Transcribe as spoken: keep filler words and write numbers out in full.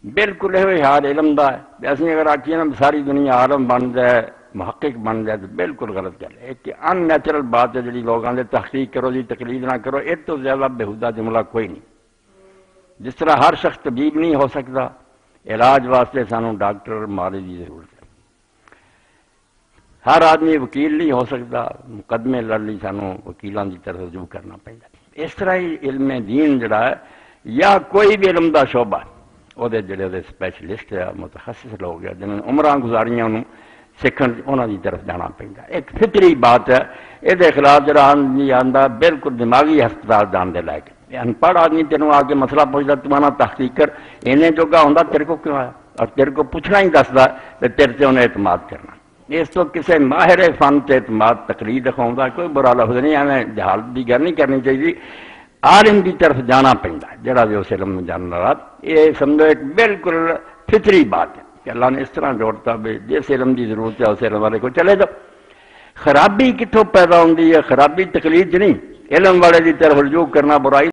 بالکل یہ حال علم دا ہے. اسی اگر آکھیے نا ساری دنیا عالم بن جائے محقق بن جائے تو بالکل غلط گل ہے. ایک ان نیچرل بات ہے جی لوگوں نے تحقیق کرو جی تقلید نہ کرو، اس تو زیادہ بےہودہ جملہ کوئی نہیں. جس طرح ہر شخص طبیب نہیں ہو سکتا، علاج واسطے سانوں ڈاکٹر مالے کی ضرورت ہے. ہر آدمی وکیل نہیں ہو سکتا، مقدمے لڑ لی سانوں وکیلوں کی طرف رجوع کرنا پڑتا. اس طرح ہی علم دین جڑا ہے یا کوئی بھی علم دا شعبہ وہ جڑے دے سپیشلسٹ ہے متخصص لوگ ہیں جنہوں نے عمراں گزاریاں انہوں سیکھن انہوں کی طرف جانا پڑتا. ایک فطری بات ہے، یہ خلاف جڑا نہیں آتا بالکل دماغی ہسپتال جان دے لائق. ان پڑھ آدمی تینوں آ کے مسئلہ پوچھتا تو آنا تحقیق کر انہیں جوگا ہوں تیرے کو کیوں آیا، اور تیرے کو پوچھنا ہی دستا تو تیرے سے انہیں اعتماد کرنا. اس تو کسی ماہر فن سے اعتماد تقلید دکھاؤں کوئی برا لفظ نہیں، ہمیں جہالت کی گل نہیں کرنی چاہیے. عالم کی طرف جانا پڑتا جڑا بھی اس علم میں جاننے والا. یہ سمجھو ایک بالکل فطری بات ہے کہ اللہ نے اس طرح جوڑتا بھی جس علم کی ضرورت ہے اس علم والے کو چلے جاؤ. خرابی کتوں پیدا ہوتی ہے؟ خرابی تقلید نہیں، علم والے کی طرف رجوع کرنا برائی